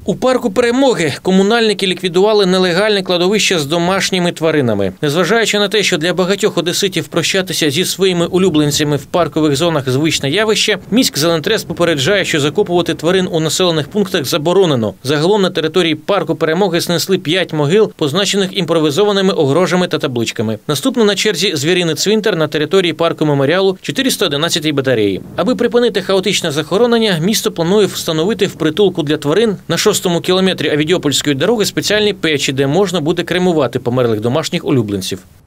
У парку Перемоги комунальники ліквідували нелегальне кладовище з домашніми тваринами. Незважаючи на те, що для багатьох одеситів прощатися зі своїми улюбленцями в паркових зонах – звичне явище, Міськзелентрес попереджає, що закопувати тварин у населених пунктах заборонено. Загалом на території парку Перемоги снесли 5 могил, позначених імпровізованими огорожами та табличками. Наступно на черзі звіриний цвинтар на території парку Меморіалу 411-й батареї. Аби припинити хаотичне захоронення, місто планує встановити в притулку для тварин на 6-му кілометрі Авідіопольської дороги спеціальні печі, де можна буде кремувати померлих домашніх улюбленців.